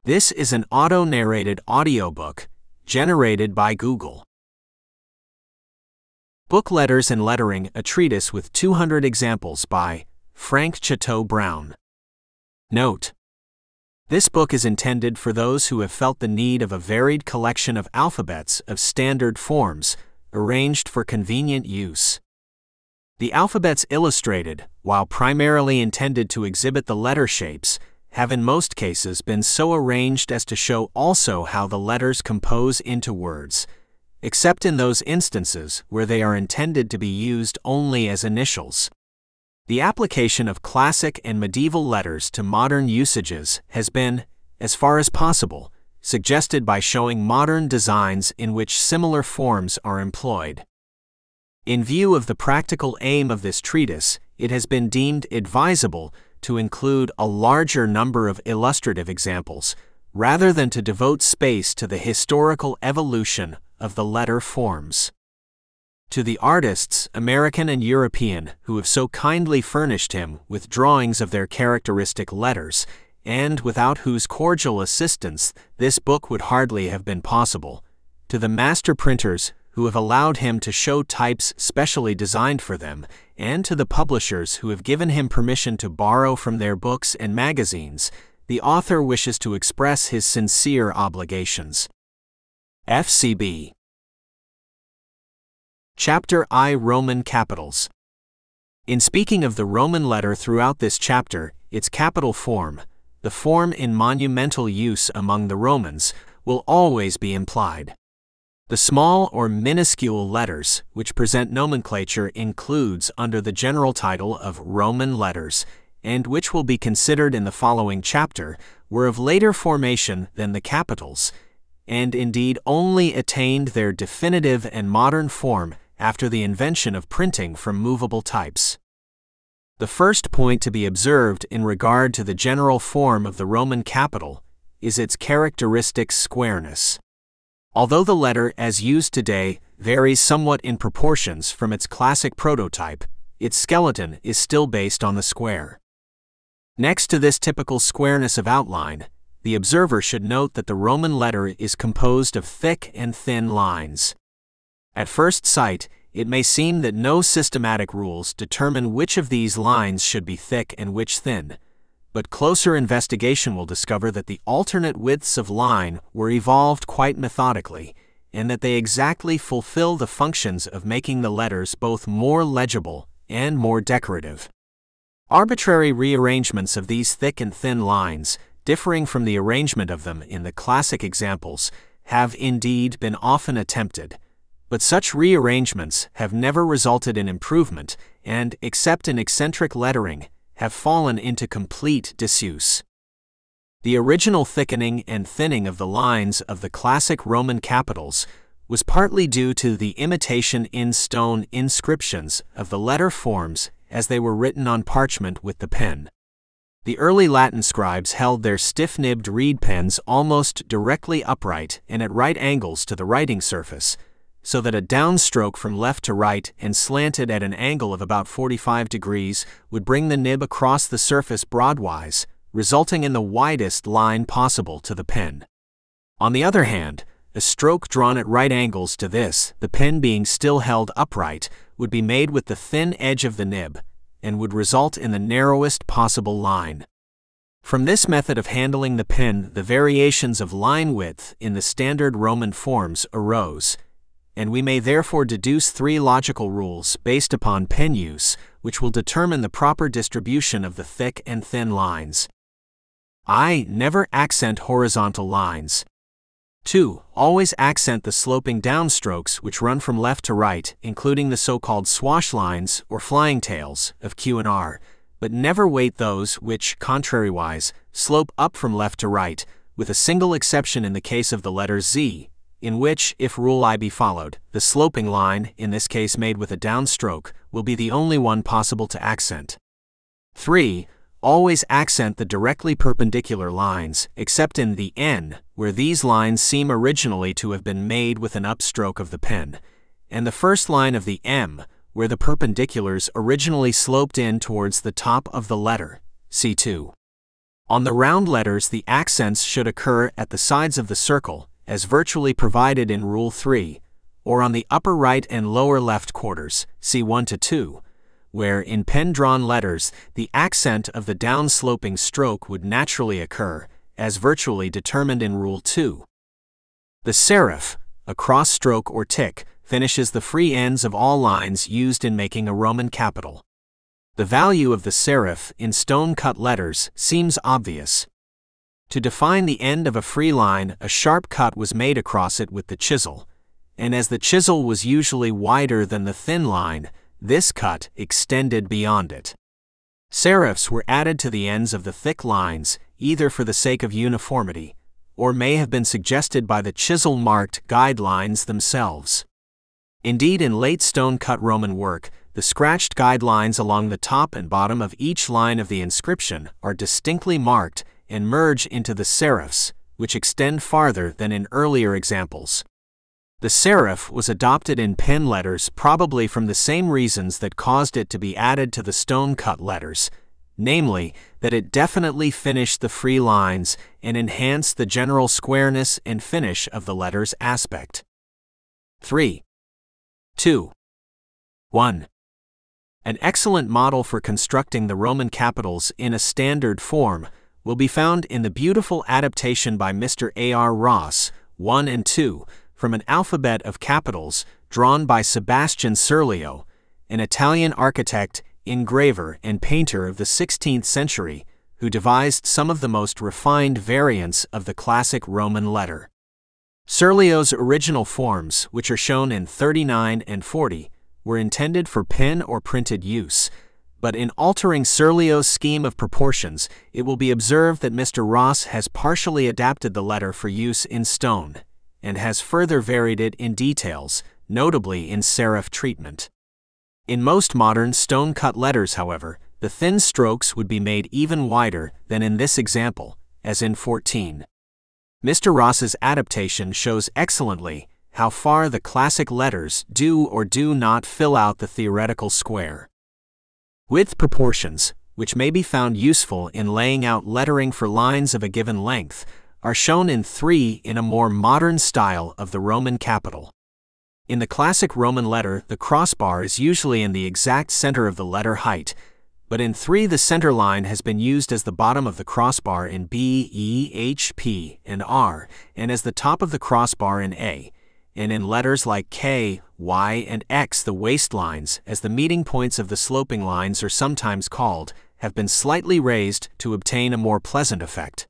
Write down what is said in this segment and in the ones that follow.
This is an auto-narrated audiobook generated by Google. Book Letters and Lettering, a Treatise with 200 Examples by Frank Chouteau Brown. Note: this book is intended for those who have felt the need of a varied collection of alphabets of standard forms, arranged for convenient use. The alphabets illustrated, while primarily intended to exhibit the letter shapes, have in most cases been so arranged as to show also how the letters compose into words, except in those instances where they are intended to be used only as initials. The application of classic and medieval letters to modern usages has been, as far as possible, suggested by showing modern designs in which similar forms are employed. In view of the practical aim of this treatise, it has been deemed advisable to include a larger number of illustrative examples, rather than to devote space to the historical evolution of the letter forms. To the artists, American and European, who have so kindly furnished him with drawings of their characteristic letters, and without whose cordial assistance this book would hardly have been possible, to the master printers who have allowed him to show types specially designed for them, and to the publishers who have given him permission to borrow from their books and magazines, the author wishes to express his sincere obligations. FCB. Chapter I. Roman Capitals. In speaking of the Roman letter throughout this chapter, its capital form, the form in monumental use among the Romans, will always be implied. The small or minuscule letters, which present nomenclature, includes under the general title of Roman letters, and which will be considered in the following chapter, were of later formation than the capitals, and indeed only attained their definitive and modern form after the invention of printing from movable types. The first point to be observed in regard to the general form of the Roman capital is its characteristic squareness. Although the letter as used today varies somewhat in proportions from its classic prototype, its skeleton is still based on the square. Next to this typical squareness of outline, the observer should note that the Roman letter is composed of thick and thin lines. At first sight, it may seem that no systematic rules determine which of these lines should be thick and which thin, but closer investigation will discover that the alternate widths of line were evolved quite methodically, and that they exactly fulfill the functions of making the letters both more legible and more decorative. Arbitrary rearrangements of these thick and thin lines, differing from the arrangement of them in the classic examples, have indeed been often attempted, but such rearrangements have never resulted in improvement and, except in eccentric lettering, have fallen into complete disuse. The original thickening and thinning of the lines of the classic Roman capitals was partly due to the imitation in stone inscriptions of the letter forms as they were written on parchment with the pen. The early Latin scribes held their stiff-nibbed reed pens almost directly upright and at right angles to the writing surface, so that a downstroke from left to right and slanted at an angle of about 45 degrees would bring the nib across the surface broadwise, resulting in the widest line possible to the pen. On the other hand, a stroke drawn at right angles to this, the pen being still held upright, would be made with the thin edge of the nib, and would result in the narrowest possible line. From this method of handling the pen, the variations of line width in the standard Roman forms arose, and we may therefore deduce three logical rules based upon pen use, which will determine the proper distribution of the thick and thin lines. I. Never accent horizontal lines. 2. Always accent the sloping downstrokes which run from left to right, including the so-called swash lines or flying tails of Q and R, but never weight those which, contrariwise, slope up from left to right, with a single exception in the case of the letter Z, in which, if rule I be followed, the sloping line, in this case made with a downstroke, will be the only one possible to accent. 3. Always accent the directly perpendicular lines, except in the N, where these lines seem originally to have been made with an upstroke of the pen, and the first line of the M, where the perpendiculars originally sloped in towards the top of the letter, C2. On the round letters, the accents should occur at the sides of the circle, as virtually provided in Rule 3, or on the upper right and lower left quarters, see 1 to 2, where in pen-drawn letters, the accent of the down-sloping stroke would naturally occur, as virtually determined in Rule 2. The serif, a cross stroke or tick, finishes the free ends of all lines used in making a Roman capital. The value of the serif in stone-cut letters seems obvious. To define the end of a free line, a sharp cut was made across it with the chisel, and as the chisel was usually wider than the thin line, this cut extended beyond it. Serifs were added to the ends of the thick lines, either for the sake of uniformity, or may have been suggested by the chisel-marked guidelines themselves. Indeed, in late stone-cut Roman work, the scratched guidelines along the top and bottom of each line of the inscription are distinctly marked and merge into the serifs, which extend farther than in earlier examples. The serif was adopted in pen letters probably from the same reasons that caused it to be added to the stone-cut letters, namely, that it definitely finished the free lines and enhanced the general squareness and finish of the letter's aspect. 3. 2. 1. An excellent model for constructing the Roman capitals in a standard form will be found in the beautiful adaptation by Mr. A.R. Ross, 1 and 2, from an alphabet of capitals drawn by Sebastian Serlio, an Italian architect, engraver, and painter of the 16th century, who devised some of the most refined variants of the classic Roman letter. Serlio's original forms, which are shown in 39 and 40, were intended for pen or printed use, but in altering Serlio's scheme of proportions, it will be observed that Mr. Ross has partially adapted the letter for use in stone, and has further varied it in details, notably in serif treatment. In most modern stone-cut letters, however, the thin strokes would be made even wider than in this example, as in 14. Mr. Ross's adaptation shows excellently how far the classic letters do or do not fill out the theoretical square. Width proportions, which may be found useful in laying out lettering for lines of a given length, are shown in 3 in a more modern style of the Roman capital. In the classic Roman letter, the crossbar is usually in the exact center of the letter height, but in 3 the center line has been used as the bottom of the crossbar in B, E, H, P, and R, and as the top of the crossbar in A, and in letters like K, Y, and X the waistlines, as the meeting points of the sloping lines are sometimes called, have been slightly raised to obtain a more pleasant effect.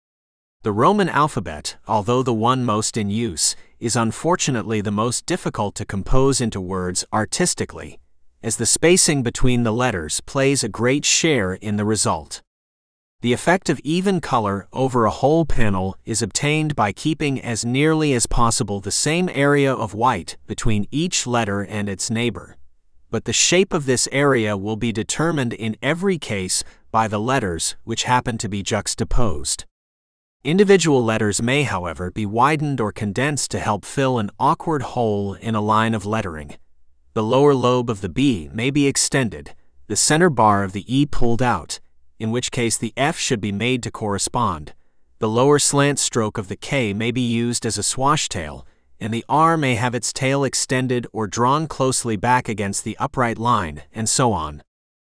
The Roman alphabet, although the one most in use, is unfortunately the most difficult to compose into words artistically, as the spacing between the letters plays a great share in the result. The effect of even color over a whole panel is obtained by keeping as nearly as possible the same area of white between each letter and its neighbor, but the shape of this area will be determined in every case by the letters which happen to be juxtaposed. Individual letters may, however, be widened or condensed to help fill an awkward hole in a line of lettering. The lower lobe of the B may be extended, the center bar of the E pulled out, in which case the F should be made to correspond. The lower slant stroke of the K may be used as a swashtail, and the R may have its tail extended or drawn closely back against the upright line, and so on.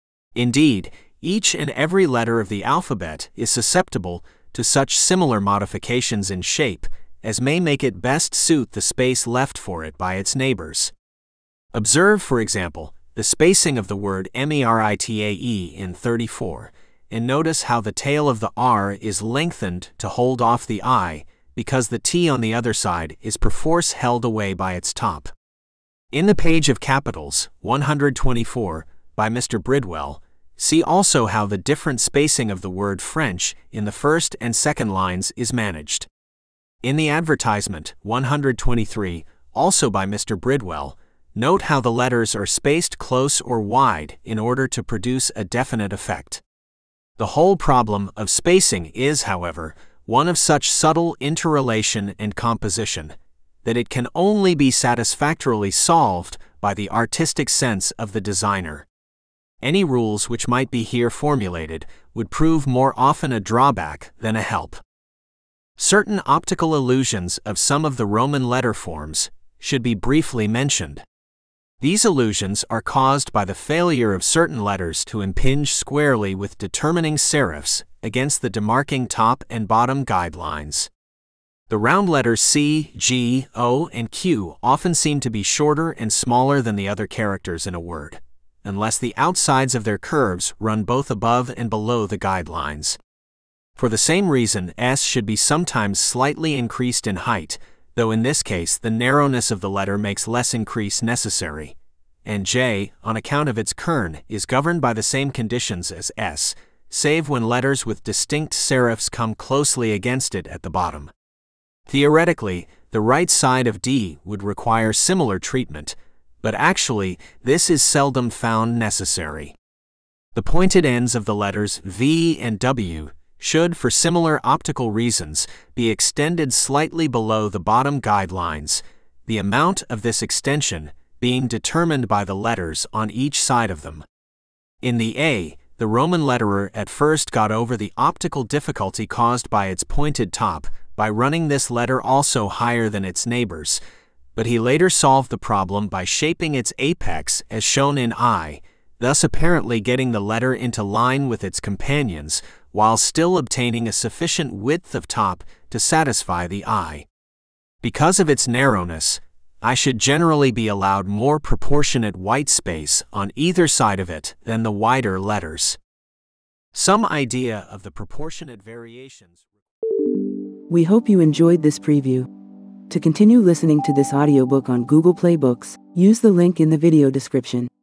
Indeed, each and every letter of the alphabet is susceptible to such similar modifications in shape as may make it best suit the space left for it by its neighbors. Observe, for example, the spacing of the word meritae in 34, and notice how the tail of the R is lengthened to hold off the I, because the T on the other side is perforce held away by its top. In the page of capitals, 124, by Mr. Bridwell, see also how the different spacing of the word French in the first and second lines is managed. In the advertisement, 123, also by Mr. Bridwell, note how the letters are spaced close or wide in order to produce a definite effect. The whole problem of spacing is, however, one of such subtle interrelation and composition that it can only be satisfactorily solved by the artistic sense of the designer. Any rules which might be here formulated would prove more often a drawback than a help. Certain optical illusions of some of the Roman letter forms should be briefly mentioned. These illusions are caused by the failure of certain letters to impinge squarely with determining serifs against the demarking top and bottom guidelines. The round letters C, G, O, and Q often seem to be shorter and smaller than the other characters in a word, unless the outsides of their curves run both above and below the guidelines. For the same reason, S should be sometimes slightly increased in height, though in this case the narrowness of the letter makes less increase necessary, and J, on account of its kern, is governed by the same conditions as S, save when letters with distinct serifs come closely against it at the bottom. Theoretically, the right side of D would require similar treatment, but actually this is seldom found necessary. The pointed ends of the letters V and W should, for similar optical reasons, be extended slightly below the bottom guidelines, the amount of this extension being determined by the letters on each side of them. In the A, the Roman letterer at first got over the optical difficulty caused by its pointed top by running this letter also higher than its neighbors, but he later solved the problem by shaping its apex as shown in I, thus apparently getting the letter into line with its companions, while still obtaining a sufficient width of top to satisfy the eye. Because of its narrowness, I should generally be allowed more proportionate white space on either side of it than the wider letters. Some idea of the proportionate variations. We hope you enjoyed this preview. To continue listening to this audiobook on Google Play Books, use the link in the video description.